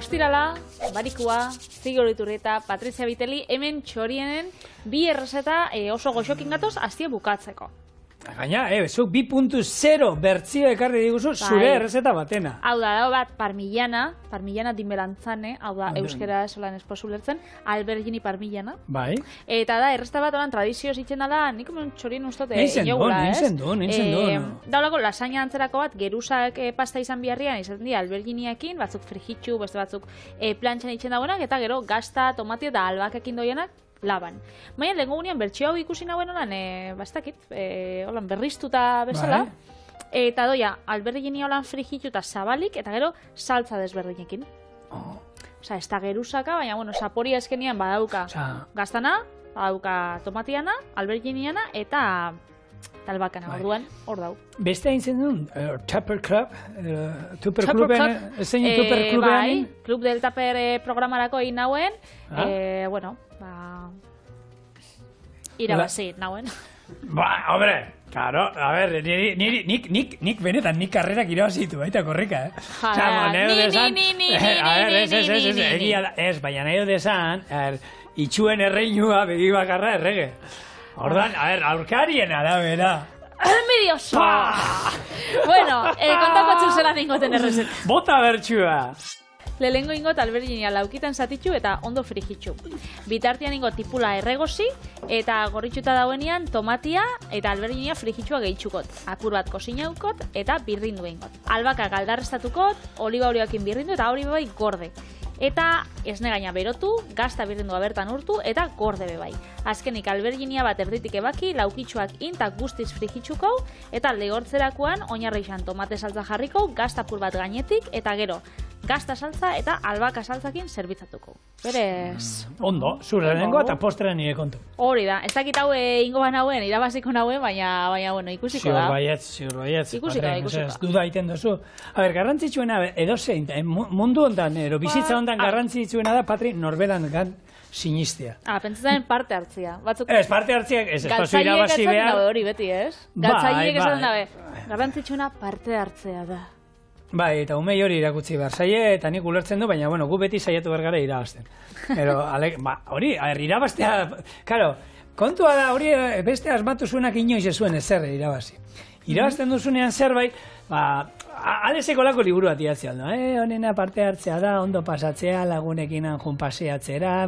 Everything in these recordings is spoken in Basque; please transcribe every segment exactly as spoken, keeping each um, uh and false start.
Ostirala, Barikua, Zigor Iturrieta, Patrizia Biteli, hemen txorienen bi errezeta e, oso goxokin gatoz hastia bukatzeko. Gaina, eh, zuk bi puntu zero bertzio ekarri diguzu zure errezeta batena. Hau da, dago bat parmillana, parmillana dinberantzane, hau da, euskera esolan esposu lertzen, albergini parmillana. Bai. Eta da, errezeta bat oran tradizioz itzen dala, nik hemen txorien ustote Eintzen jogula, duen, ez? eintzen duen, eintzen duen. Daulako, lasaina antzerako bat, gerusak e, pasta izan biharrian, izaten dira alberginiakin, batzuk frijitxu, beste batzuk e, plantxan itzen dagoenak, eta gero gazta, tomatia eta albakekin doienak, laban. Baina lehenko gunean bertxio hau ikusi nagoen holan, e, bastakit, e, holan berriztuta bezala. Bai. Eta doia, albergini holan frijitu eta zabalik, eta gero saltza desberdinekin. Oh. Osa, ez da geruzaka, baina, bueno, saporia eskenian badauka. Osa... Gaztana, badauka tomatiana, alberginiana, eta talbakana, bai. Orduan, hor dau. Beste hain zen duen, uh, Tupper Club, uh, Tupper Cluben, zein e, Tupper Cluben? Bai, Club del Tupper eh, programarako egin nauen, ah? eh, bueno, ba... irabazi nauen. Ba, hombre, claro, a ver, niri, niri, nik, nik, nik benetan, nik karrerak irabazitu, baita korrika, eh? Ja, ni, ni, ni, ni, ni, a ver, ez, ez, ez, ez, egia da, ez, baina nahi desan, itxuen erreinua begi bakarra errege. Ordan, a ver, aurkarien arabera. Medioso! Bueno, eh, kontako txuzela ningoten errezeta. Bota bertxua! Lehengo ingot alberginia laukitan zatitxu eta ondo frijitxu. Bitartian ingot tipula erregozi eta gorritxuta dauenean tomatia eta alberginia frijitxua gehitxukot. Apur bat kosinaukot eta birrindu ingot. Albaka galdarrestatukot, oliba horiokin birrindu eta hori bebai gorde. Eta esne gaina berotu, gazta birrindua bertan urtu eta gorde bebai. Azkenik alberginia bat erditik ebaki, laukitxuak intak guztiz frijitxuko eta lehortzerakoan oinarri izan tomate saltza jarriko, gazta apur bat gainetik eta gero gazta saltza eta albaka saltzakin zerbitzatuko. Berez... Mm, ondo, zure lehenengo eta postera nire kontu. Hori da, ez dakit hau ingo ban hauen, irabaziko nauen, baina, baina bueno, ikusiko da. Ziur baietz, ziur baietz. Ikusiko da, ikusiko da. Ez duda egiten duzu. A ber, garrantzitsuena, edozein, mundu ondan, ero bizitza ondan garrantzitsuena da, Patri, norberan gan sinistea. Ah, pentsatzen parte hartzia. Batzuk... Ez, parte hartziak, ez, ez pasu irabazi behar. Galtzaiek hori beti, ez? Galtzaiek esan dabe. Garrantzitsuena parte hartzea da. Bai, eta umei hori irakutsi behar zaie, eta nik ulertzen du, baina, bueno, gu beti saiatu behar gara irabazten. Pero, ale, ba, hori, irabaztea, karo, kontua da, hori beste asmatu zuenak inoiz ez zuen ezer irabazi. Irabazten duzunean zerbait, ba, alezeko lako liburu bat idatzi aldo, eh? Honena parte hartzea da, ondo pasatzea, lagunekin anjun paseatzera,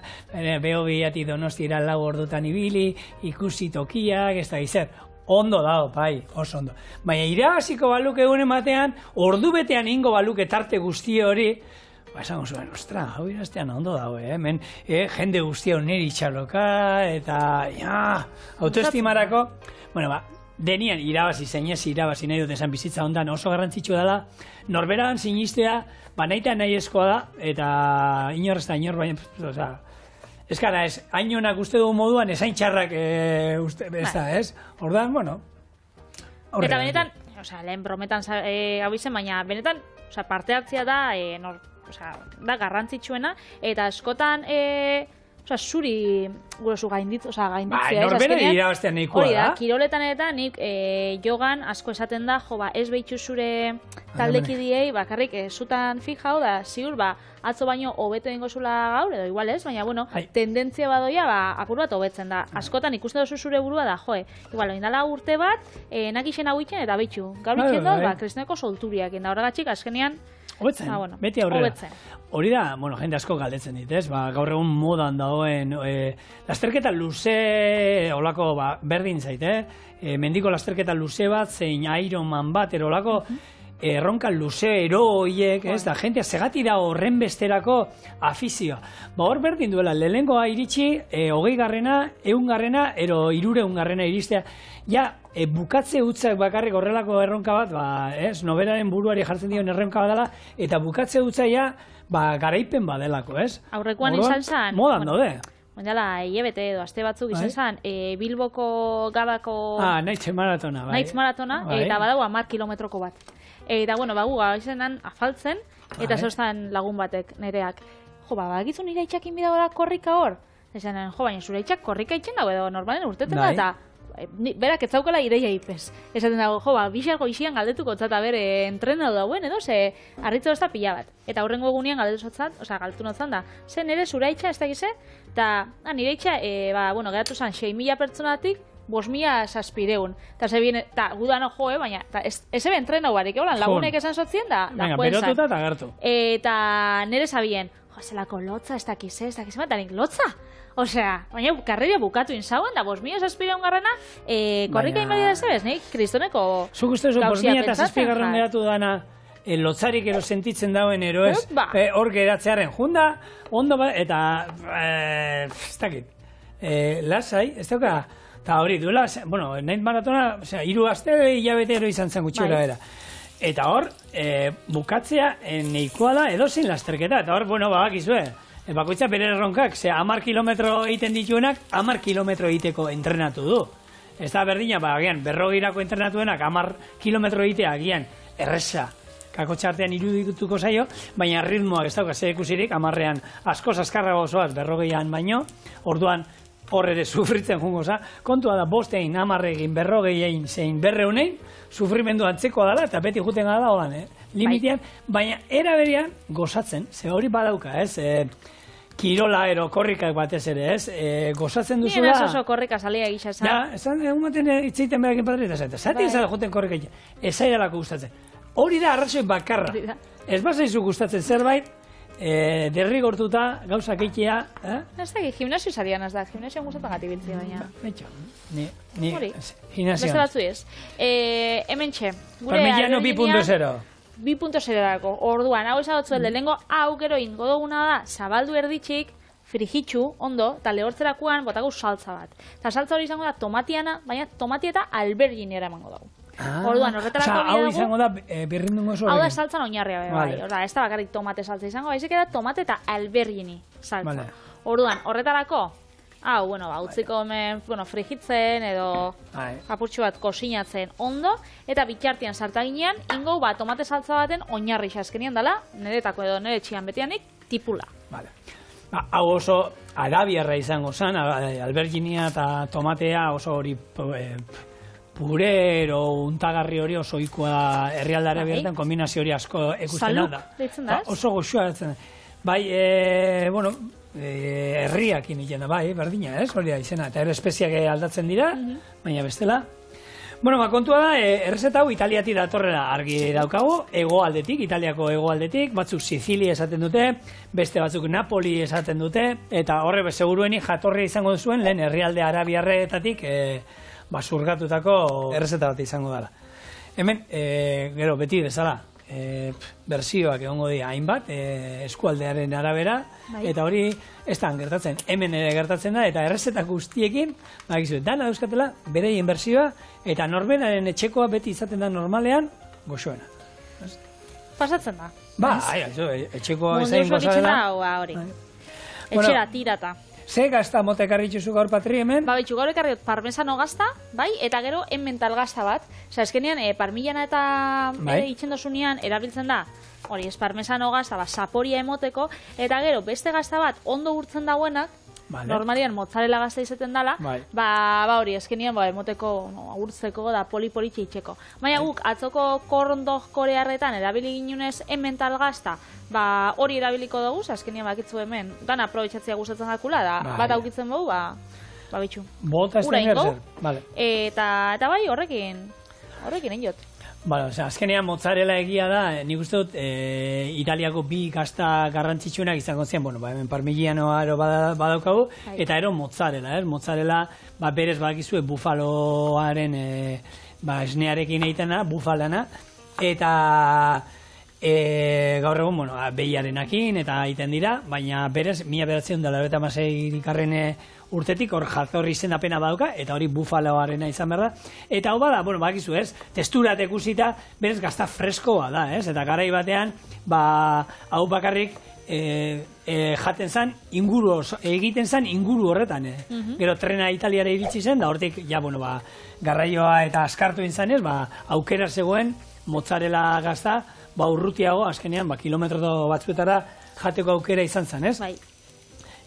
beho bihati donostira lau ordutan ibili, ikusi tokiak, ez da izer. Ondo dago, bai, oso ondo. Baina irabaziko baluke egunen batean, ordu betean ingo baluke tarte guzti hori, ba, esango zuen, ostra, hau iraztean ondo dago, eh? Hemen, eh, jende guztia niri txaloka, eta, ja, autoestimarako, bueno, ba, denian irabazi, zeinez irabazi nahi dut esan bizitza ondan oso garrantzitsua dela, norberan sinistea, ba, nahi eta nahi eskoa da, eta inor ez da, inor baina, oza, ez gara, ez, hainonak uste dugu moduan, esain txarrak e, uste, ez da, ez? Ordan, bueno... Horre, eta benetan, oza, lehen brometan e, hau izen, baina benetan, oza, parte hartzia da, e, nor, oza, da garrantzitsuena, eta askotan, e, oza, zuri gurezu gainditz, oza, gainditzea. Ba, norbera irabaztea nahikoa da. Hori da, kiroletan eta nik e, jogan asko esaten da, jo, ba, ez behitxu zure taldekidiei, bakarrik, e, zutan fijau da, ziur, ba, atzo baino hobeto ingo zula gaur, edo igual ez, baina, bueno, Ai. tendentzia badoia, ba, apur bat hobetzen da. Askotan ikusten duzu zure burua da, joe, igual, oindala urte bat, e, nakixen hau itxen, eta bitxu. Gaur itxen dut, ba, kristineko solturiak, eta horregatxik, azkenean, Hobetzen, ah, bueno, beti aurrera. Hobetzen. Hori da, bueno, jende asko galdetzen dit, ez? Ba, gaur egun modan dagoen, e, lasterketa luze, olako, ba, berdin zait, eh? E, mendiko lasterketa luze bat, zein Ironman bat, ero olako, uh -huh. erronka luze ero horiek, ez da, jentea segati da horren besterako afizioa. Ba, hor berdin duela, lehenengoa iritsi, e, hogei garrena, eun garrena, ero irureun garrena iristea, ja, e, bukatze utzak bakarrik horrelako erronka bat, ba, ez, noberaren buruari jartzen dion erronka bat dela, eta bukatze utza ja, ba, garaipen badelako, ez? Aurrekoan izan zan. Modan bueno, daude. Oindala, hilabete edo, aste batzuk izan zan, e, Bilboko gabako... Ah, Naitz maratona, bai. Naitz maratona, bai. Eta badago hamar kilometroko bat. Eta, bueno, bagu, izenan afaltzen, eta bai. Zoztan lagun batek, nereak. Jo, ba, bagizu nire itxakin bidagora korrika hor? Ezanen, jo, baina zure itxak korrika itxen dago edo normalen urtetzen bai. Da, eta berak ez zaukala ideia ipez. Esaten dago, jo, ba, bixar goizian galdetuko zata bere entrenatu dauen, edo, ze harritzu ez da pila bat. Eta horrengo egunean galdetu zotzat, osea, galdetu notzan da, ze nire zuraitxa ez dakize, eta nire itxa, e, ba, bueno, geratu zan, sei mila pertsonatik, bos mila saspireun. Eta ze bien, eta gudano jo, eh, baina, ez ebe entrenau barik, eulan, lagunek esan zotzien da, da venga, berotuta eta gertu. Eta nire sabien, jo, zelako lotza, ez dakize, ez dakize, eta nik lotza. Osea, baina karreria bukatu inzauen, da bos mila saspireun garrana, e, korrika inbadia da zebez, nik, kristoneko zuk uste zu, bos mila eta saspigarren geratu dana, e, lotzarik ero sentitzen dauen ero ez, e, hor geratzearen junda, ondo ba, eta, e, ez dakit, e, lasai, ez dauka, eta hori duela, bueno, nahi maratona, osea, hiru aste hilabete ero izan zen gutxera era. Eta hor, e, bukatzea e, neikoa da edozin lasterketa, eta hor, bueno, babakizue, e, bakoitza bere erronkak, ze hamar kilometro egiten dituenak, hamar kilometro egiteko entrenatu du. Ez da berdina, ba, agian, berrogeirako entrenatuenak, hamar kilometro egitea, agian, erresa, kakotxartean irudituko zaio, baina ritmoak ez dauka zer ikusirik, hamarrean askoz askarrago osoaz berrogeian baino, orduan hor ere sufritzen jungo za, kontua da bostein, hamarregin, berrogeiein, zein berreunein, sufrimendu antzekoa dela, eta beti juten gara holan, eh? Limitean, baina era berean gozatzen, ze hori badauka, ez? E, kirola ero korrikak batez ere, ez? E, gozatzen duzula... Nien ez oso korrika salia gisa esan. Ja, esan, egun baten itzeiten berakin padre, eta zaten, zati ez da joten korrika itxe, ez zaidalako gustatzen. Hori da arrazoi bakarra. Ez bazaizu gustatzen zerbait, E, derrigortuta gauzak eitea, eh? Ez da, gimnasio zarian ez da, gimnasio gustatzen gati biltzea baina. Betxo, ni, ni, hori, gimnasio. beste batzu ez. E, hemen txe, gure Parmigiano bi punto zero. bi punto zero dako, orduan, hau esan dut lehengo, hau gero ingo duguna da, zabaldu erditxik, frijitxu, ondo, eta lehortzerakoan botagu saltza bat. Eta saltza hori izango da tomatiana, baina tomatia eta alberginera emango dugu. Ah, orduan, horretarako o sea, hau izango da e, birrindungo oso hau da saltzan oinarria be, bai. Orda, ez da bakarrik tomate saltza izango, baizik da tomate eta albergini saltza. Vale. Orduan, horretarako, hau, bueno, ba, utziko hemen, bueno, frijitzen edo apurtxu bat kosinatzen ondo, eta bitxartian sartaginean, ingo ba, tomate saltza baten oinarri xaskenien dela, niretako edo nire txian betianik, tipula. Vale. Ba, hau oso arabiarra izango zen, alberginia eta tomatea oso hori... E, pure ero untagarri hori oso ikua herrialdare bertan kombinazio hori asko ekusten da. Ba, oso goxua da. Bai, e, bueno, e, herriak initzen da, bai, berdina, ez, hori da izena. Eta espeziak aldatzen dira, baina bestela. Bueno, ba, kontua da, e, errezeta hau Italiatik datorrela argi daukagu, hegoaldetik, Italiako hegoaldetik, batzuk Sizilia esaten dute, beste batzuk Napoli esaten dute, eta horre segurueni jatorria izango zuen lehen herrialde arabiarretatik, e, basurgatutako errezeta bat izango dela. Hemen, e, gero, beti bezala, e, bersioak egongo dira hainbat, e, eskualdearen arabera, bai. Eta hori ez da gertatzen, hemen ere gertatzen da, eta errezetak guztiekin, bakizu, dana euskatela, bereien bersioa, eta norberaren etxekoa beti izaten da normalean, goxoena. Pasatzen da. Ba, ai, etxekoa ezain gozadela. Hori. Etxera tirata. Ze gazta motek arritxuzu gaur patri hemen? Ba, bitxu, gaur ekarriot parmesano gazta, bai, eta gero enmental gazta bat. Osa, eskenean, e, parmillana eta bai. e, itxendosunean erabiltzen da, hori, ez parmesano gazta, ba, saporia emoteko, eta gero beste gazta bat ondo urtzen dauenak, vale. Normalian mozzarella gazta izaten dala, bai. ba, ba hori, eskenean, ba, emoteko, no, urtzeko, da poli-poli txitxeko. Baina guk, atzoko korondok korearretan erabili ginunez enmental gazta, ba, hori erabiliko dugu, azkenean bakitzu hemen, gana aprobetxatzea gustatzen dakula, da, bai. Bat aukitzen dugu, ba, ba bitxu. Bota ez den gerzer, vale. Eta, eta bai, horrekin, horrekin enjot. Bale, osea, azkenean mozzarella egia da, nik uste dut, e, Italiako bi gazta garrantzitsuenak izango zian, bueno, ba, hemen parmigianoa ero badaukagu, Hai. Eta ero mozzarella, eh? Mozzarella, ba, berez badakizue bufaloaren, e, ba, esnearekin egiten da, bufalana, eta... E, gaur egun, bueno, behiarenakin eta egiten dira, baina berez, mila beratzen dela eta maseikarren urtetik hor jatorri izendapena badauka, eta hori bufaloarena izan behar da. Eta hau bada, bueno, bakizu ez, testurat ikusita berez gazta freskoa da, ez? Eta garai batean, ba, hau bakarrik e, e, jaten zan, inguru, egiten zan inguru horretan. Eh? Mm-hmm. Gero trena Italiara iritsi zen, da hortik, ja, bueno, ba, garraioa eta askartu izanez, ba, aukera zegoen, mozzarella gazta, ba, urrutiago, azkenean, ba, kilometro batzuetara jateko aukera izan zen, ez? Bai.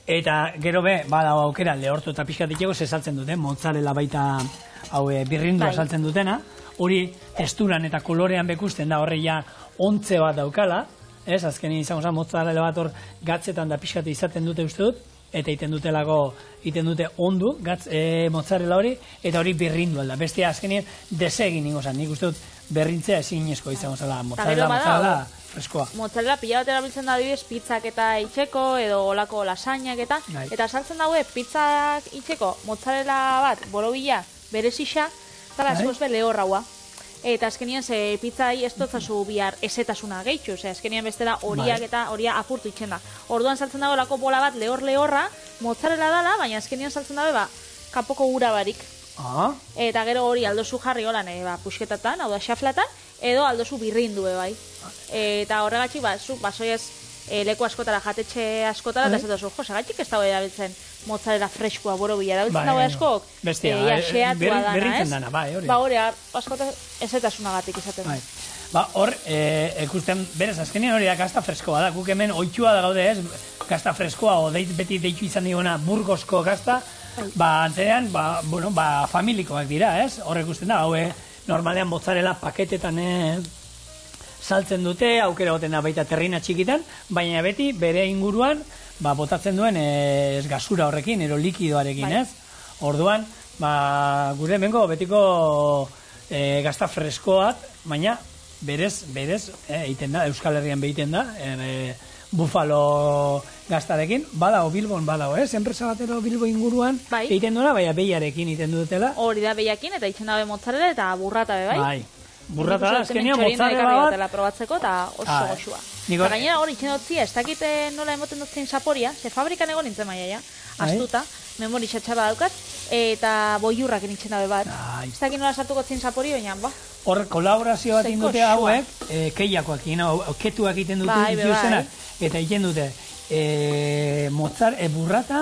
Eta gero be, bada aukera lehortu eta pixkat itxeko zesaltzen dute, mozzarella baita hau e, birrindua saltzen dutena, hori testuran eta kolorean bekusten da horre ja ontze bat daukala, ez, azkenin izango zen mozzarella bat hor gatzetan da pixkat izaten dute uste dut, eta iten dutelako, iten dute ondu, gatz, e, mozzarella hori, eta hori birrindu alda. Bestia azkenien desegin ingo zen, nik uste dut berrintzea ezinezko izango zela, mozzarella, mozzarella freskoa. Mozzarella pila bat erabiltzen da adibidez pizzak eta itxeko, edo olako lasainak eta, Gai. eta saltzen daue pizzak itxeko mozzarella bat, borobila, berezisa, zara askoz be lehorraua. Eta azkenien ze pizzai ez dotzazu bihar esetasuna gehitxu, ze azkenien bestela horiak eta horia apurtu itxen da. Orduan saltzen dago lako bola bat lehor-lehorra, mozzarella dala, baina azkenien saltzen dago ba, kapoko ura barik. Ah. Eta gero hori aldozu jarri holan, e, ba, pusketatan, hau da xaflatan, edo aldozu birrindu bai. Eta horregatxik, ba, zu, basoiez e, leku askotara, jatetxe askotara, eta ez dut, jo, segatxik ez dago erabiltzen mozzarella freskoa borobila, erabiltzen dago askok, bestia, e, xeatua dana, berrintzen dana, bai, hori. Ba, hori, askota ezetasunagatik izaten. Bai. Ba, hor, e, ekusten, berez, azkenean hori da gazta freskoa da, guk hemen oitxua da gaude ez, gazta freskoa, o deit, beti deitu izan diguna burgosko gazta, ba, antzean, ba, bueno, ba, familikoak dira, ez? Hor ikusten da, haue, normalean mozzarella paketetan eh, saltzen dute, aukera goten da baita terrina txikitan, baina beti bere inguruan, ba, botatzen duen ez gasura horrekin, ero likidoarekin, ez? Orduan, ba, gure bengo betiko e, gazta freskoat, baina berez, berez, egiten da, Euskal Herrian behiten da, e, bufalo gaztarekin, badao Bilbon, badao, ez? Enpresa batero Bilbo inguruan bai. Egiten duela, baina behiarekin egiten dutela. Hori da behiakin, eta egiten dabe mozzarella eta burrata be, bai? Bai. Burrata da, azkenia mozzarella bat. Probatzeko eta oso goxua. Eta gainera hori itxen dutzia, ez dakite nola emoten dutzen saporia, ze fabrikan egon nintzen maia, ja? Astuta, memori txatxarra daukat, eta boiurrak nintzen dabe bat. Ez dakit nola sartuko zen sapori, baina, ba. Hor, kolaborazio bat indute hauek, keiakoak, ketuak egiten dute dituzena, eta egiten dute mozzar, burrata,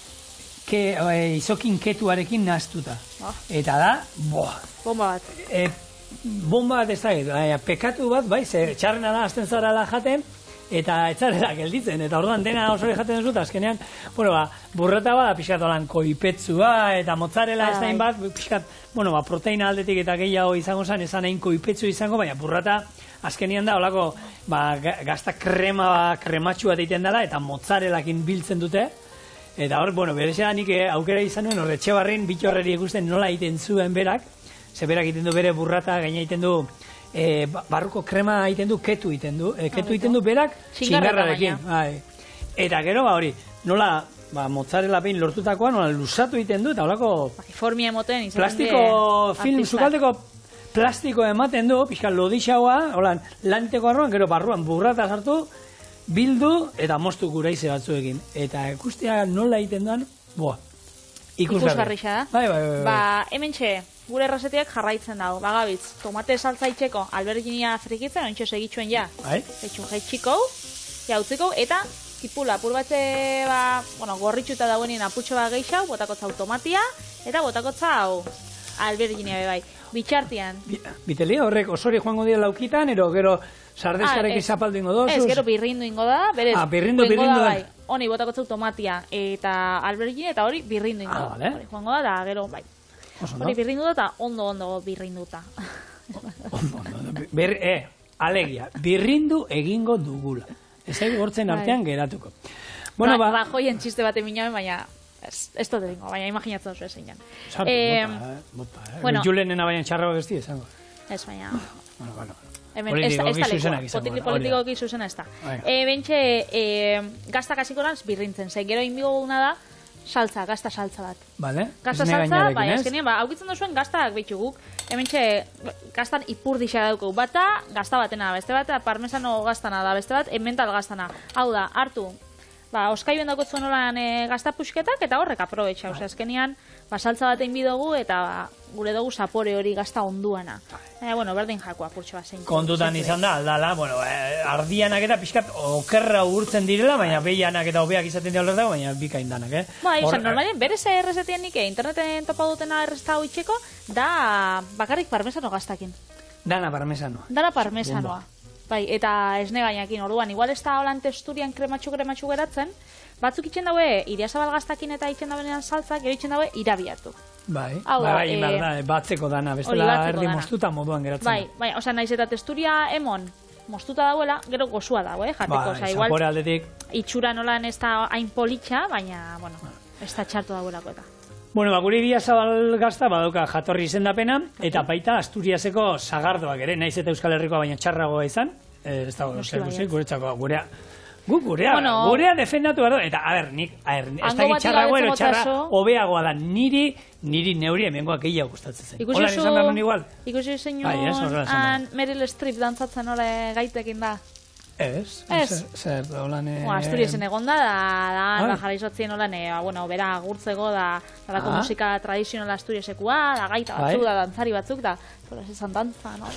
izokin ketuarekin nahaztuta. Eta da, boa. Bomba bat. Bomba bat ez da, pekatu bat, bai, ze txarrena da, azten zarala jaten, eta etzarela gelditzen, eta orduan dena osori jaten dut, azkenean, bueno, ba, burrata bat, pixkat olan koipetzua, eta mozzarella ez dain bat, pixkat, bueno, ba, proteina aldetik eta gehiago izango zen, esan hain koipetzu izango, baina burrata, azkenean da, olako, ba, gazta krema, krematxua deiten dela, eta mozzarelakin biltzen dute, eta hor, bueno, berezea nik aukera izan nuen, horre Etxebarrin, bitxorreri ikusten nola egiten zuen berak, ze berak egiten du bere burrata, gaina egiten du, E, barruko krema egiten du, ketu egiten du, e, ketu egiten du berak txingarrarekin. Eta gero, ba hori, nola, ba, mozzarella behin lortutakoa, nola lusatu egiten du, eta holako formia emoten izan plastiko, film, sukaldeko plastiko ematen du, pixka lodixagoa, holan, lanteko arruan, gero barruan burrata sartu, bildu, eta mostu guraize batzuekin. Eta ikustea nola egiten duan, boa, ikusgarri. Ikusgarri da. Bai, bai, bai. Ba, hemen txe, gure errezetiak jarraitzen dago, bagabitz, tomate saltza itxeko, alberginia frikitzen, ontsa segitxuen ja. Bai. Etxun jaitxiko, ja utziko, eta tipula, apur batze, ba, bueno, gorritxuta dauenien aputxo bat geixau, botakotza hau tomatia, eta botakotza hau alberginia bai. Bitxartian. Bitelia horrek osori joango dira laukitan, ero gero sardeskarekin zapaldu ingo dozuz? Ez, gero birrindu ingo da, berez. Ah, birrindu, birrindu da. Honi botakotza hau tomatia eta alberginia, eta hori birrindu ingo da. Ah, vale. Hori joango da, da, gero, bai. Hori birrindu da, eta ondo-ondo birrinduta. Ondo-ondo, eh, alegia, birrindu egingo dugula. Ez egin gortzen artean geratuko. Bueno, ba... Ba, joien txiste bat eminamen, baina... Ez dut egingo, baina imaginatzen duzu ezin jan. Sartu, bota, eh, bota, eh. Julenena baina txarra besti esango. Ez, baina... Bueno, bueno. Hemen, ez da lekua, potili politikoki zuzena ez da. Bentxe, gazta kasikoran birrintzen, ze gero inbigo guna da, saltza, gazta saltza bat. Vale. Gazta saltza, bai, eskenien, ba, aukitzen duzuen gaztak behitxu guk. Hemen txe, gaztan ipurdixa daukau. Bata, gazta batena, beste bat, parmesano gaztana da, beste bat, mental gaztana. Hau da, hartu, ba, oskaioen daukotzu nolan e, gazta puxketak, eta horrek aprobetxa. Ose, eskenean, ba, saltza batein bidogu, eta ba, gure dugu zapore hori gazta onduana. E, bueno, berdin jakoa purtsu bat zein. Kontutan izan da, aldala, bueno, eh, ardianak eta pixkat okerra urtzen direla, baina behianak eta hobeak izaten dira dago, baina bikain danak, eh? Ba, izan, normalien, berez errezetien nik, interneten topa dutena errezta hau itxeko, da bakarrik parmesano gaztakin. Dana parmesanoa. Dana parmesanoa. Bai, eta esne gainakin orduan, igual ez da holan testurian krematxu-krematxu geratzen, batzuk itxen daue Idiazabal gaztakin eta itxen dauenean saltzak, gero itxen daue irabiatu. Bai, Hau da, bai, eh, da, batzeko dana, hori, bestela batzeko erdi dana. moztuta moduan geratzen. Bai, bai, osea, naiz eta testuria emon moztuta dauela, gero gozua dago, eh, jateko, Bai, osea, igual zapore aldetik. itxura nolan ez da hain politxa, baina, bueno, ez da txartu dagoelako eta. Bueno, ba, gure Idiazabal gazta badauka jatorri izendapena, eta baita Asturiaseko sagardoak ere, naiz eta Euskal Herrikoa baina txarragoa izan, eh, ez dago, Noski zer baietz. guzik, guretzako, gurea, gu gurea, Bueno, gurea defendatu behar du, eta, a ber, nik, a ber, ez hango dakit bati txarragoa, ero gabetzen txarra, botazo. hobeagoa da, niri, niri neuri hemengoak gehiago gustatzen zen. Ikusi Hola, zu, esan behar nuen igual? ikusi zeinu Bai, ez, horrela esan behar. han Meryl Streep dantzatzen hori gaitekin da. Ez, Ez. zer, zer, da, holan, eh, Bueno, Asturiasen egonda, da, da, Ai. da jarri zotzien holan, eh, ba, bueno, bera agurtzeko, da, dalako Ah. musika tradizionala Asturiasekua, da, gaita batzuk, Bai. da, dantzari batzuk, da, hola, esan dantza, no?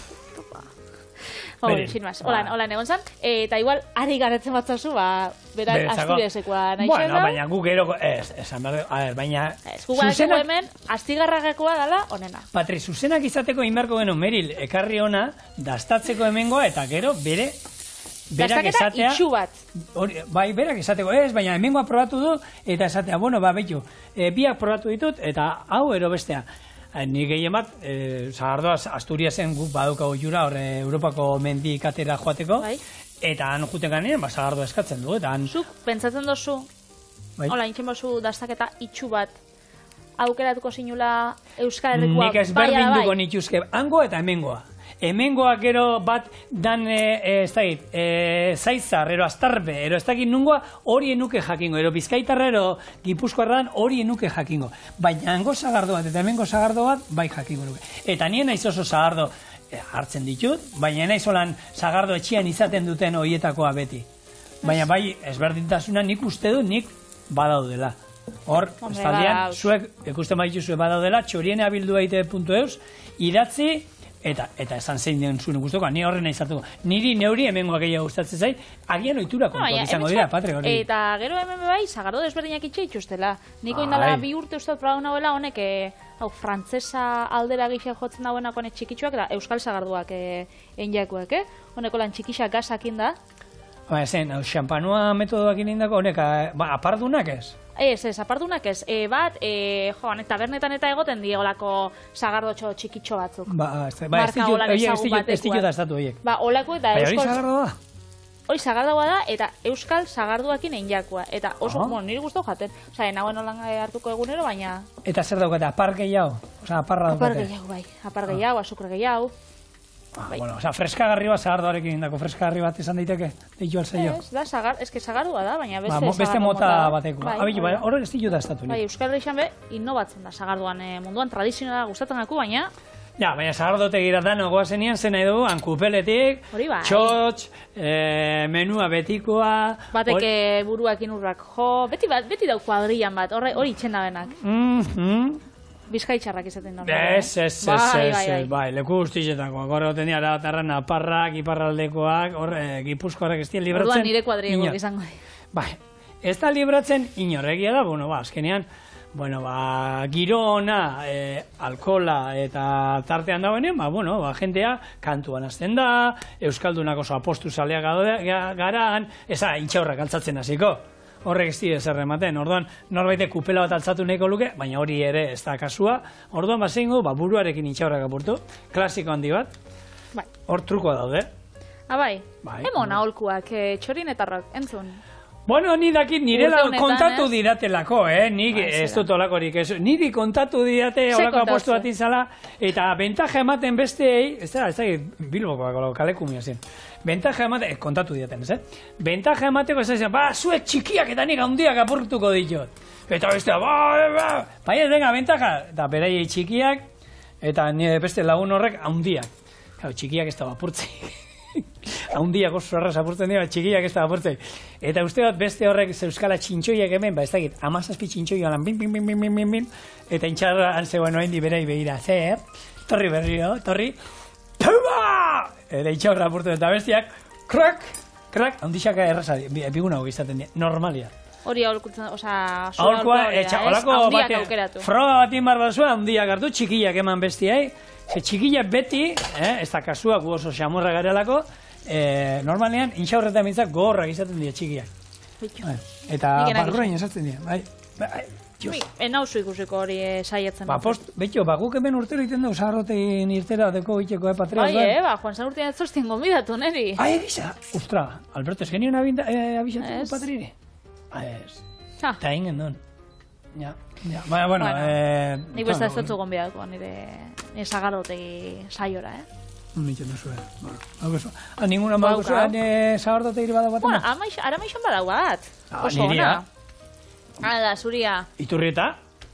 Hori, Bere. sin más, Ba. holan, holan egon zan, eta igual, ari garetzen batzazu, ba, bera Beretzako. Asturiasekoa nahi Bueno, da. baina gu gero, ez, esan behar, a ber, baina, Ez, gu badakegu zuzenak- hemen, astigarragakoa dala, onena. Patri, zuzenak izateko inbarko geno Meril ekarri ona, dastatzeko hemengoa, eta gero bere, berak Dastaketa esatea, itxu bat. hori, bai, berak esateko, ez, baina hemengoa probatu du, eta esatea, bueno, ba, betu, e, biak probatu ditut, eta hau ero bestea. Eh, Nik gehien bat, e, Sagardoa Asturiasen guk badaukago jura, horre Europako mendi katera joateko, Bai. eta han juten ganean, ba, Sagardoa eskatzen du, eta han, Zuk, pentsatzen dozu, bai. hola, intxen bozu dastaketa itxu bat, aukeratuko zinula Euskal Herrikoa Nik ez bai ala berdin bai. duko nituzke, hangoa eta hemengoa. Hemengoa gero bat dan, e, e, ez dakit, e, zaizar, ero astarbe, ero ez dakit nungoa, hori enuke jakingo, ero bizkaitarra, ero gipuzkoarran hori enuke jakingo. Baina hango sagardo bat eta hemengo sagardo bat, bai jakingo nuke. Eta nien naiz oso sagardo e, hartzen ditut, baina naiz olan sagardo etxian izaten duten hoietakoa beti. Baina bai, ezberdintasuna nik uste du, nik badaudela. Hor, Hombre, estaldian, badauz. zuek, ikusten baditu zuek badaudela, txoriene abildu aite puntu eus, idatzi, eta eta esan zein den zuen guztoko, ni horrena izatuko. Niri neuri hemengoak gehiago gustatzen zait, agian ohitura No, kontuak baina, izango hemen dira, zat- Patri, hori. Eta gero hemen bai, sagardo desberdinak itxe itxustela. Niko Bai. indala bi urte uste probau nahuela honek, eh, hau, frantzesa aldera gisa jotzen dauenak honek txikitsuak, da, euskal sagarduak eh, enjakuak, eh? Honeko lan txikixak gazakin da. Ba, zen, hau, xampanua metodoak indako, honek, a- ba, apardunak ez? Ez, ez, apardunak ez. E, bat, e, jo, honek tabernetan eta egoten diegolako sagardotxo txikitxo batzuk. Ba, ez, ba, ez Marka ditut, holan oie, ez ezagun ditut, ez batekoak. ditut dastatu horiek. Ba, olako eta Baina hori euskal... sagardoa da? Hori sagardagoa da, eta euskal sagarduakin einjakua. Eta oso, Aha. bueno, niri guztau jaten. Osa, nagoen holan hartuko egunero, baina... Eta zer daukate, apar gehiago? Osa, aparra Apar daukate? gehiago, bai. Apar gehiago, azukre gehiago. Ah, bai. bueno, osa, freskagarri bat sagardoarekin indako, freskagarri bat izan daiteke, deitu alzaio. Ez, da, sagar, eske sagardua da, baina beste Ba, mo- beste sagardo mota da. bateko. Bai, Abilu, bai. ba, horre ez ditut dastatu. Bai, Euskal Herrian be, innovatzen da sagarduan eh, munduan, tradizionala gustatzen gaku, baina... Ja, baina sagardotegira da nogoa zenian zen nahi dugu, hankupeletik, Hori bai. txotx, e, menua betikoa... Batek hori- eh, buruak inurrak jo, beti, bat, beti dau kuadrian bat, horre, hori itxen da benak. Mm, mm. Bizkaitxarrak izaten da. Ez, ez, ez, Bai, ez, bai, bai. ez, bai, leku guztietako. Gaur egoten dira aratarra naparrak, iparraldekoak, hor, e, gipuzkoarrak ez dira libratzen. Orduan nire kuadriego inor. izango. di. Bai, ez da libratzen inorregia da, bueno, ba, azkenean, bueno, ba, giro ona, e, alkola eta tartean dagoenean, ba, bueno, ba, jentea kantuan hasten da, Euskaldunak oso apostu zaleak gaude- ga- garan, eza, intxaurrak altzatzen hasiko. Horrek ez dira zer ematen, orduan norbaitek kupela bat altzatu nahiko luke, baina hori ere ez da kasua, orduan bazengo, ba, buruarekin intxaurrak apurtu, klasiko handi bat, Bai. hor truko daude. Ah, bai. Bai. Emon aholkuak, eh, txorinetarrak, entzun. Bueno, ni dakit nirela Urte honetan, kontatu ez? didatelako, eh? Nik Ba, ez zera. dut olakorik, ez. Niri kontatu didate Ze olako kontauzu? apostu bat izala, eta bentaja ematen besteei, ez da, ez da, Bilbokoak olako kalekumia zen. Bentaja ematen, eh, kontatu didaten, ez, eh? Bentaja emateko ez da, ba, zuek txikiak eta nik handiak apurtuko ditut. Eta bestea, ba, ba, baina, venga, bentaja, eta beraiei txikiak, eta nire beste lagun horrek handiak. Claro, txikiak ez da apurtzik. Haundiak oso erraz apurtzen dira, txikiak ez da apurtzen. Eta uste bat beste horrek zeuskala txintxoiak hemen, ba ez dakit, amazazpi txintxoia lan, bin, bin, bin, bin, bin, bin, bin, eta intxarra antzegoen oain di berei begira, zer, torri berrio, torri, puma! Eta intxarra apurtzen, eta bestiak, krak, krak, handixak erraza, biguna hori izaten dira, normalia. Hori aholkutzen, oza, zure Aholkoa, aholkua hori da, etxa, ez? olako Handiak bate, aukeratu. froga batin bar bazua, handiak hartu, txikiak eman bestiai, ze txikiak beti, eh, ez da kasua, gu oso xamurra garelako, e, normalean, intxaurretan bintzak gogorrak izaten dira txikiak. Bai, eta barruain esatzen dira. Bai, bai, enauzu ikusiko hori saiatzen. Ba, post, betxo, ba, guk hemen urtero egiten dugu zaharrotein irtera deko itxeko epatreaz. Bai, eh, ba, Juan Sanurtean etzostien gombidatu, neri. Ai, egisa, ostra, Alberto, ez genion abixatu patrire? Ba, ez. Eta ingen duen. Ja, ja, baina, bueno, eh... Nik besta ez dutzu gombidatuko, nire zagardotegi saiora, eh? Nintzen duzu, eh? Bueno, hau bezu. Ah, ninguna mago zuen zagardotegi bada bat? Bueno, ara maixon badau bat. Oso ona. Hala, zuria. Iturrieta?